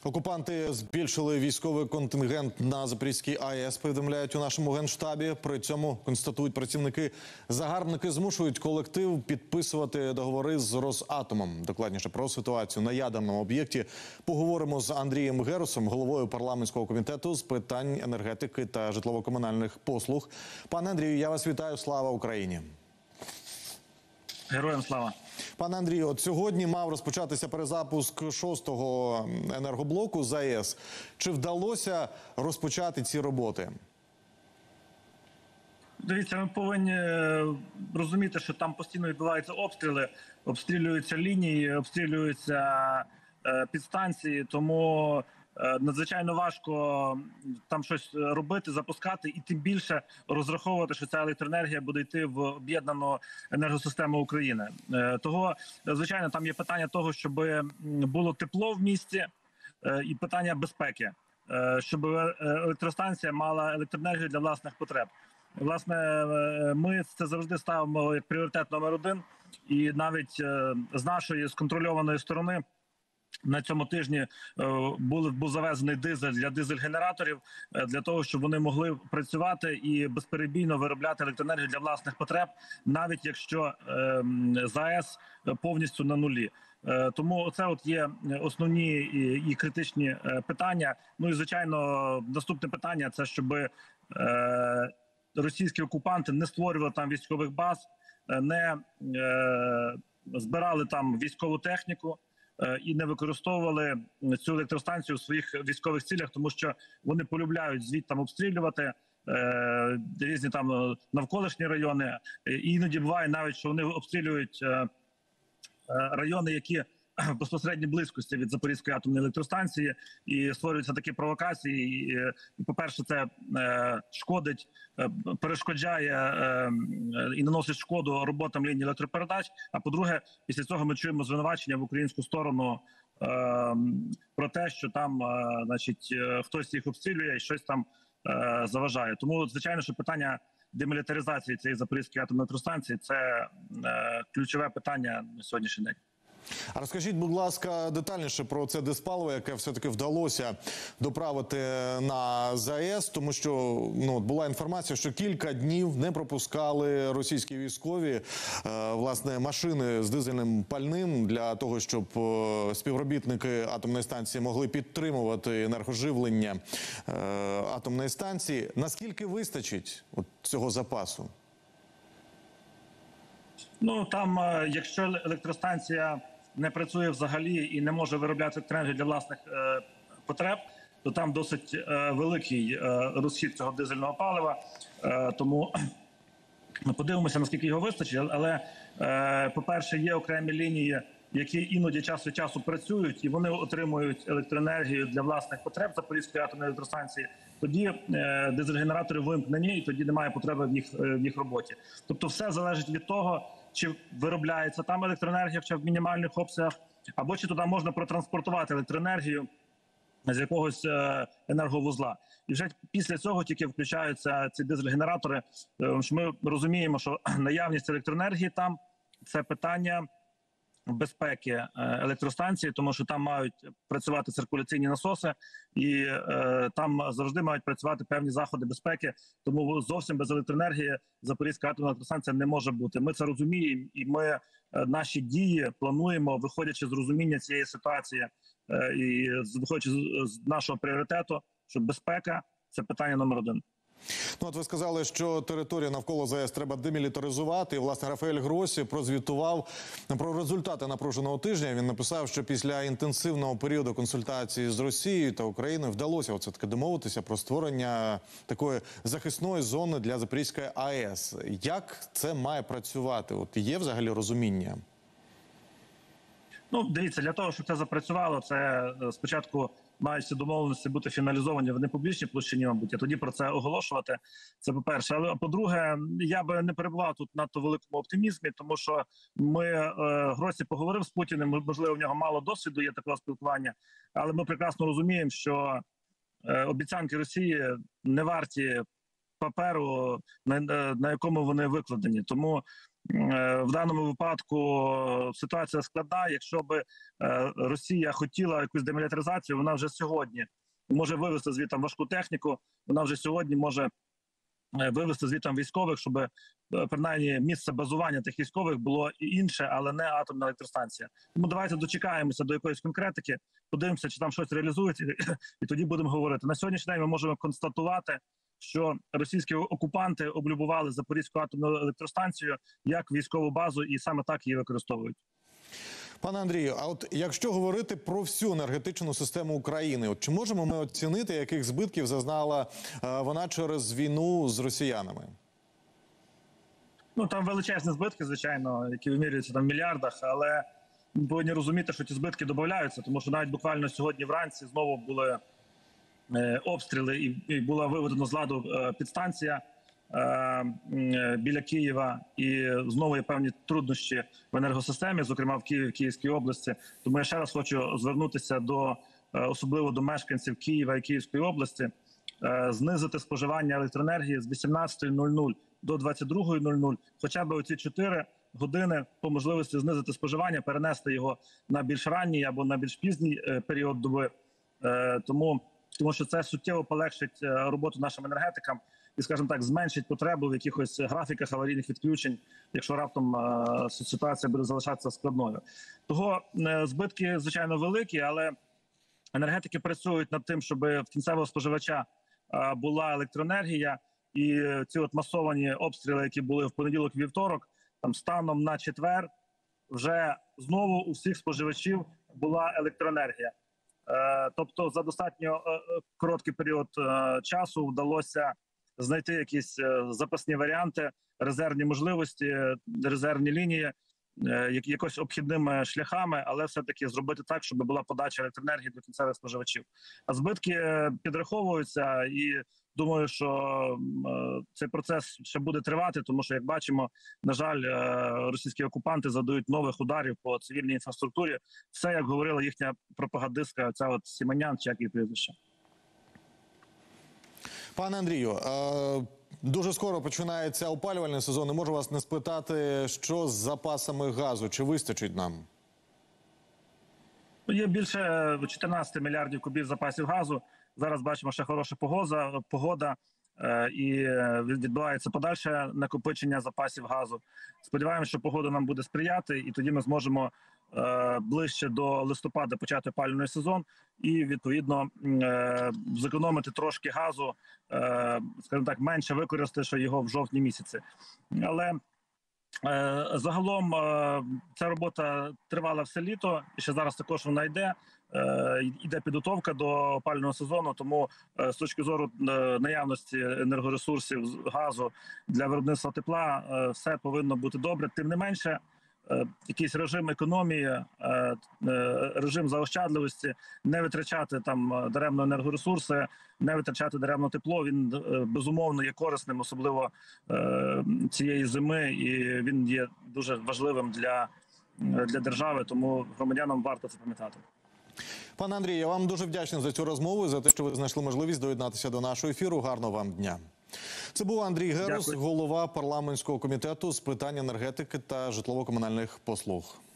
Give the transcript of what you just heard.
Окупанти збільшили військовий контингент на Запорізькій АЕС, повідомляють у нашому Генштабі. При цьому, констатують працівники, загарбники змушують колектив підписувати договори з Росатомом. Докладніше про ситуацію на ядерному об'єкті поговоримо з Андрієм Герусом, головою парламентського комітету з питань енергетики та житлово-комунальних послуг. Пане Андрію, я вас вітаю. Слава Україні! Героям слава! Пане Андрію, от сьогодні мав розпочатися перезапуск 6-го енергоблоку з АЕС. Чи вдалося розпочати ці роботи? Дивіться, ми повинні розуміти, що там постійно відбуваються обстріли, обстрілюються лінії, обстрілюються підстанції, тому надзвичайно важко там щось робити, запускати і тим більше розраховувати, що ця електроенергія буде йти в об'єднану енергосистему України. Того, звичайно, там є питання того, щоб було тепло в місті і питання безпеки, щоб електростанція мала електроенергію для власних потреб. Власне, ми це завжди ставимо як пріоритет номер один, і навіть з нашої сконтрольованої сторони на цьому тижні був завезений дизель для дизель-генераторів, для того, щоб вони могли працювати і безперебійно виробляти електроенергію для власних потреб, навіть якщо ЗАЕС повністю на нулі. Тому це от є основні і критичні питання. Ну і, звичайно, наступне питання – це щоб російські окупанти не створювали там військових баз, не збирали там військову техніку і не використовували цю електростанцію в своїх військових цілях, тому що вони полюбляють звідти обстрілювати різні там навколишні райони. І іноді буває навіть, що вони обстрілюють райони, які в безпосередній близькості від Запорізької атомної електростанції, і створюються такі провокації. І по-перше, це шкодить, перешкоджає і наносить шкоду роботам лінії електропередач. А по-друге, після цього ми чуємо звинувачення в українську сторону про те, що там, значить, хтось їх обстрілює і щось там заважає. Тому, звичайно, що питання демілітаризації цієї Запорізької атомної електростанції – це ключове питання на сьогоднішній день. А розкажіть, будь ласка, детальніше про це диспаливо, яке все-таки вдалося доправити на ЗАЕС, тому що була інформація, що кілька днів не пропускали російські військові власне машини з дизельним пальним для того, щоб співробітники атомної станції могли підтримувати енергоживлення атомної станції. Наскільки вистачить цього запасу? Ну, там, якщо електростанція не працює взагалі і не може виробляти електроенергію для власних потреб, то там досить великий розхід цього дизельного палива. Тому подивимося, наскільки його вистачить. Але, по-перше, є окремі лінії, які іноді час від часу працюють, і вони отримують електроенергію для власних потреб Запорізької атомної електростанції. Тоді дизель-генератори вимкнені, і тоді немає потреби в їх роботі. Тобто все залежить від того, чи виробляється там електроенергія, хоча в мінімальних обсягах, або чи туди можна протранспортувати електроенергію з якогось енерговузла. І вже після цього тільки включаються ці дизель-генератори. Ми розуміємо, що наявність електроенергії там – це питання безпеки електростанції, тому що там мають працювати циркуляційні насоси, і там завжди мають працювати певні заходи безпеки. Тому зовсім без електроенергії Запорізька атомна електростанція не може бути. Ми це розуміємо, і ми наші дії плануємо, виходячи з розуміння цієї ситуації і виходячи з нашого пріоритету, що безпека – це питання номер один. Ну, от ви сказали, що територію навколо ЗАЕС треба демілітаризувати. І, власне, Рафаель Гроссі прозвітував про результати напруженого тижня. Він написав, що після інтенсивного періоду консультацій з Росією та Україною вдалося таки домовитися про створення такої захисної зони для Запорізької АЕС. Як це має працювати? От є взагалі розуміння? Ну, дивіться, для того, щоб це запрацювало, це спочатку мають ці домовленості бути фіналізовані в непублічній площині, мабуть, а тоді про це оголошувати. Це по-перше. Але по-друге, я би не перебував тут надто великому оптимізмі, тому що Гроссі поговорив з Путіним, можливо, в нього мало досвіду є такого спілкування, але ми прекрасно розуміємо, що обіцянки Росії не варті паперу, на якому вони викладені. Тому В даному випадку ситуація складна. Якщо б Росія хотіла якусь демілітаризацію, вона вже сьогодні може вивести звідти важку техніку, вона вже сьогодні може вивести звідти військових, щоб принаймні місце базування тих військових було інше, але не атомна електростанція. Тому давайте дочекаємося до якоїсь конкретики, подивимося, чи там щось реалізується, і тоді будемо говорити. На сьогоднішній день ми можемо констатувати, що російські окупанти облюбували Запорізьку атомну електростанцію як військову базу, і саме так її використовують. Пане Андрію, а от якщо говорити про всю енергетичну систему України, от чи можемо ми оцінити, яких збитків зазнала вона через війну з росіянами? Ну, там величезні збитки, звичайно, які вимірюються там в мільярдах, але ми повинні розуміти, що ці збитки додаються, тому що навіть буквально сьогодні вранці знову були обстріли і була виведена з ладу підстанція біля Києва, і знову є певні труднощі в енергосистемі, зокрема в Києві, в Київській області. Тому я ще раз хочу звернутися особливо до мешканців Києва і Київської області, знизити споживання електроенергії з 18:00 до 22:00, хоча б оці 4 години по можливості знизити споживання, перенести його на більш ранній або на більш пізній період доби, тому що це суттєво полегшить роботу нашим енергетикам і, скажімо так, зменшить потребу в якихось графіках аварійних відключень, якщо раптом ситуація буде залишатися складною. Того збитки, звичайно, великі, але енергетики працюють над тим, щоб в кінцевого споживача була електроенергія, і ці от масовані обстріли, які були в понеділок-вівторок, там станом на четвер вже знову у всіх споживачів була електроенергія. Тобто за достатньо короткий період часу вдалося знайти якісь запасні варіанти, резервні можливості, резервні лінії, якось обхідними шляхами, але все-таки зробити так, щоб була подача електроенергії до кінцевих споживачів. А збитки підраховуються, і думаю, що цей процес ще буде тривати, тому що, як бачимо, на жаль, російські окупанти завдають нових ударів по цивільній інфраструктурі. Все, як говорила їхня пропагандистка, ця от Сімонян, чи як її прізвище. Пане Андрію, дуже скоро починається опалювальний сезон. Не можу вас не спитати, що з запасами газу, чи вистачить нам? Є більше 14 мільярдів кубів запасів газу. Зараз бачимо, що хороша погода і відбувається подальше накопичення запасів газу. Сподіваємося, що погода нам буде сприяти, і тоді ми зможемо ближче до листопада почати опалювальний сезон і, відповідно, зекономити трошки газу, скажімо так, менше використати його в жовтні місяці. Але загалом ця робота тривала все літо, і ще зараз також вона йде. Йде підготовка до опалювального сезону, тому з точки зору наявності енергоресурсів, газу для виробництва тепла, все повинно бути добре. Тим не менше, якийсь режим економії, режим заощадливості, не витрачати там даремно енергоресурси, не витрачати даремно тепло, він безумовно є корисним, особливо цієї зими, і він є дуже важливим для держави, тому громадянам варто це пам'ятати. Пане Андрію, я вам дуже вдячний за цю розмову, за те, що ви знайшли можливість доєднатися до нашого ефіру. Гарного вам дня. Це був Андрій Герус, голова парламентського комітету з питань енергетики та житлово-комунальних послуг.